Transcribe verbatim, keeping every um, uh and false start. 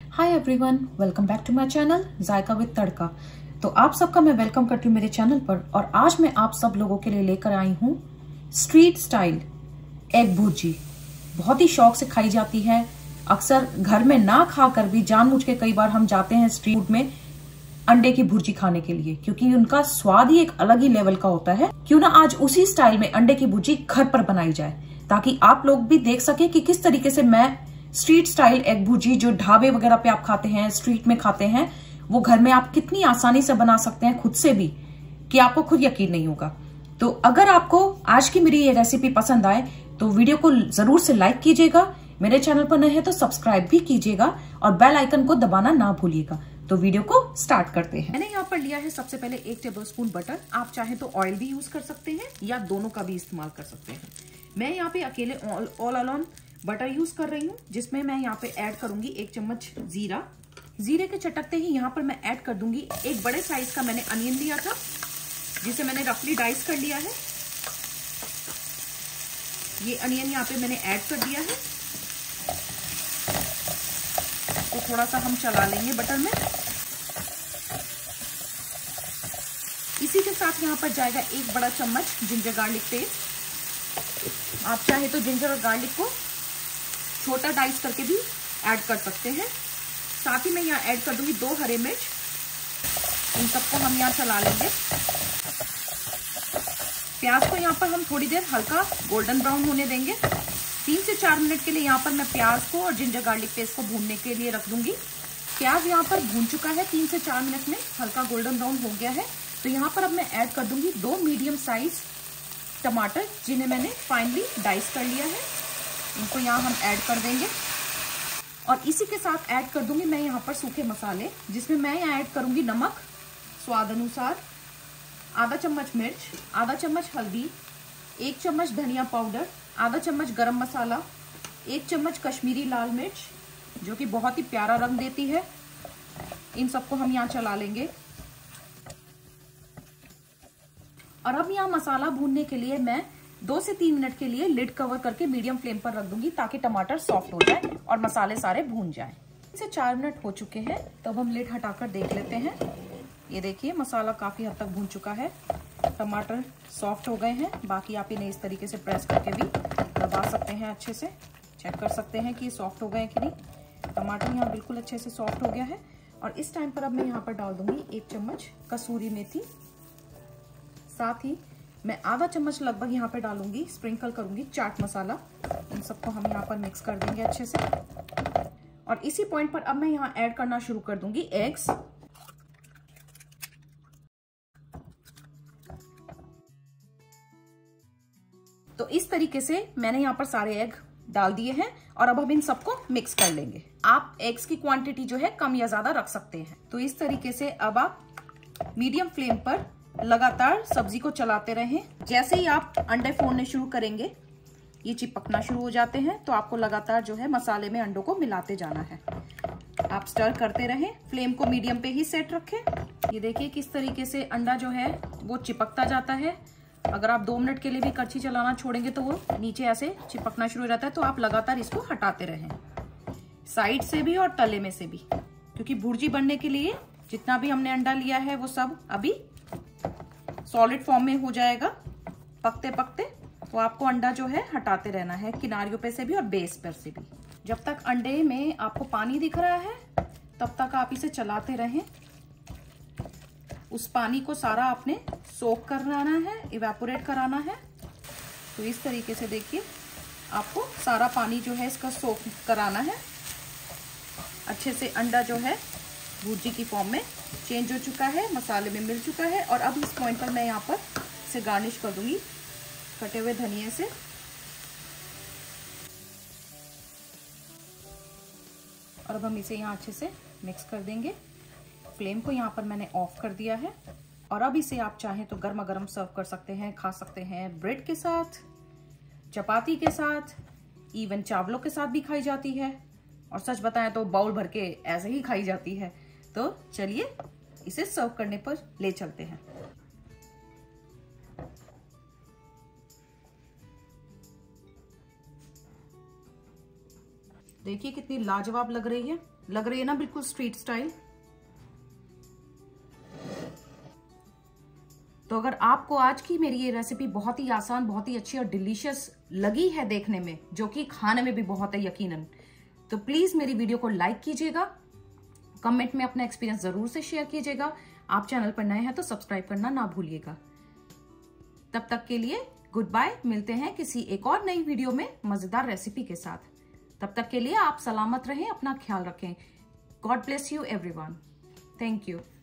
Hi everyone, welcome back to my channel Zayka with Tadka. तो आप सबका मैं वेलकम करती हूँ मेरे चैनल पर। और आज मैं आप सब लोगों के लिए लेकर आई हूँ स्ट्रीट स्टाइल एग भुर्जी। बहुत ही शौक से खाई जाती है। अक्सर घर में ना खाकर भी जानबूझ के कई बार हम जाते हैं स्ट्रीट में अंडे की भुर्जी खाने के लिए, क्योंकि उनका स्वाद ही एक अलग ही लेवल का होता है। क्यों ना आज उसी स्टाइल में अंडे की भुर्जी घर पर बनाई जाए, ताकि आप लोग भी देख सके कि किस तरीके से मैं स्ट्रीट स्टाइल एग भुर्जी जो ढाबे वगैरह पे आप खाते हैं, स्ट्रीट में खाते हैं, वो घर में आप कितनी आसानी से बना सकते हैं खुद से भी, कि आपको खुद यकीन नहीं होगा। तो अगर आपको आज की मेरी ये रेसिपी पसंद आए तो वीडियो को जरूर से लाइक कीजिएगा, मेरे चैनल पर नए हैं तो सब्सक्राइब भी कीजिएगा और बेल आइकन को दबाना ना भूलिएगा। तो वीडियो को स्टार्ट करते हैं। मैंने यहाँ पर लिया है सबसे पहले एक टेबलस्पून बटर। आप चाहे तो ऑयल भी यूज कर सकते हैं या दोनों का भी इस्तेमाल कर सकते हैं। मैं यहाँ पे अकेले ऑल अलोन बटर यूज कर रही हूँ, जिसमें मैं यहाँ पे ऐड करूंगी एक चम्मच जीरा। जीरे के चटकते ही यहाँ पर मैं ऐड कर दूंगी एक बड़े साइज का मैंने अनियन लिया था, जिसे मैंने रफली डाइस कर लिया है। ये अनियन यहाँ पे मैंने ऐड कर दिया है। तो थोड़ा सा हम चला लेंगे बटर में। इसी के साथ यहाँ पर जाएगा एक बड़ा चम्मच जिंजर गार्लिक पेस्ट। आप चाहे तो जिंजर और गार्लिक को छोटा डाइस करके भी ऐड कर सकते हैं। साथ ही मैं यहाँ ऐड कर दूंगी दो हरे मिर्च। इन सबको हम यहाँ चला लेंगे। प्याज को यहाँ पर हम थोड़ी देर हल्का गोल्डन ब्राउन होने देंगे। तीन से चार मिनट के लिए यहाँ पर मैं प्याज को और जिंजर गार्लिक पेस्ट को भूनने के लिए रख दूंगी। प्याज यहाँ पर भून चुका है, तीन से चार मिनट में हल्का गोल्डन ब्राउन हो गया है। तो यहाँ पर अब मैं ऐड कर दूंगी दो मीडियम साइज टमाटर, जिन्हें मैंने फाइनली डाइस कर लिया है। इनको यहाँ हम ऐड कर देंगे और इसी के साथ ऐड कर दूंगी मैं यहाँ पर सूखे मसाले, जिसमें मैं यहाँ ऐड करूंगी नमक स्वाद अनुसार, आधा चम्मच मिर्च, आधा चम्मच हल्दी, एक चम्मच धनिया पाउडर, आधा चम्मच गरम मसाला, एक चम्मच कश्मीरी लाल मिर्च जो कि बहुत ही प्यारा रंग देती है। इन सबको हम यहाँ चला लेंगे। और अब यहाँ मसाला भूनने के लिए मैं दो से तीन मिनट के लिए लिड कवर करके मीडियम फ्लेम पर रख दूंगी, ताकि टमाटर सॉफ्ट हो जाए और मसाले सारे भून जाएं। इसे चार मिनट हो चुके हैं, तब हम लिड हटाकर देख लेते हैं। ये देखिए मसाला काफी हद तक भून चुका है, टमाटर सॉफ्ट हो गए हैं। बाकी आप इन्हें इस तरीके से प्रेस करके भी दबा सकते हैं, अच्छे से चेक कर सकते हैं कि सॉफ्ट हो गए कि नहीं। टमाटर यहाँ बिल्कुल अच्छे से सॉफ्ट हो गया है। और इस टाइम पर अब मैं यहाँ पर डाल दूंगी एक चम्मच कसूरी मेथी। साथ ही मैं आधा चम्मच लगभग यहाँ पे डालूंगी, स्प्रिंकल करूंगी चाट मसाला। इन सबको हम यहाँ पर मिक्स कर देंगे अच्छे से। और इसी पॉइंट पर अब मैं यहाँ ऐड करना शुरू कर दूंगी एग्स। तो इस तरीके से मैंने यहाँ पर सारे एग डाल दिए हैं और अब हम इन सबको मिक्स कर लेंगे। आप एग्स की क्वांटिटी जो है कम या ज्यादा रख सकते हैं। तो इस तरीके से अब आप मीडियम फ्लेम पर लगातार सब्जी को चलाते रहें। जैसे ही आप अंडे फोड़ने शुरू करेंगे, ये चिपकना शुरू हो जाते हैं, तो आपको लगातार जो है मसाले में अंडों को मिलाते जाना है। आप स्टर करते रहें, फ्लेम को मीडियम पे ही सेट रखें। ये देखिए किस तरीके से अंडा जो है वो चिपकता जाता है। अगर आप दो मिनट के लिए भी करछी चलाना छोड़ेंगे तो वो नीचे ऐसे चिपकना शुरू हो जाता है। तो आप लगातार इसको हटाते रहें, साइड से भी और तले में से भी, क्योंकि भुर्जी बनने के लिए जितना भी हमने अंडा लिया है वो सब अभी सॉलिड फॉर्म में हो जाएगा पकते पकते। तो आपको अंडा जो है हटाते रहना है, किनारियों पे से भी और बेस पर से भी। जब तक अंडे में आपको पानी दिख रहा है तब तक आप इसे चलाते रहें। उस पानी को सारा आपने सोक कराना है, इवेपोरेट कराना है। तो इस तरीके से देखिए आपको सारा पानी जो है इसका सोक कराना है। अच्छे से अंडा जो है भुर्जी की फॉर्म में चेंज हो चुका है, मसाले में मिल चुका है। और अब इस पॉइंट पर मैं यहाँ पर इसे गार्निश कर दूंगी कटे हुए धनिए से। और अब हम इसे यहाँ अच्छे से मिक्स कर देंगे। फ्लेम को यहाँ पर मैंने ऑफ कर दिया है। और अब इसे आप चाहें तो गर्मा गर्म सर्व कर सकते हैं, खा सकते हैं ब्रेड के साथ, चपाती के साथ, इवन चावलों के साथ भी खाई जाती है। और सच बताएं तो बाउल भर के ऐसे ही खाई जाती है। तो चलिए इसे सर्व करने पर ले चलते हैं। देखिए कितनी लाजवाब लग रही है। लग रही है ना बिल्कुल स्ट्रीट स्टाइल। तो अगर आपको आज की मेरी ये रेसिपी बहुत ही आसान, बहुत ही अच्छी और डिलीशियस लगी है देखने में, जो कि खाने में भी बहुत है यकीनन, तो प्लीज मेरी वीडियो को लाइक कीजिएगा, कमेंट में अपना एक्सपीरियंस जरूर से शेयर कीजिएगा। आप चैनल पर नए हैं तो सब्सक्राइब करना ना भूलिएगा। तब तक के लिए गुड बाय, मिलते हैं किसी एक और नई वीडियो में मजेदार रेसिपी के साथ। तब तक के लिए आप सलामत रहें, अपना ख्याल रखें। God bless you everyone. Thank you.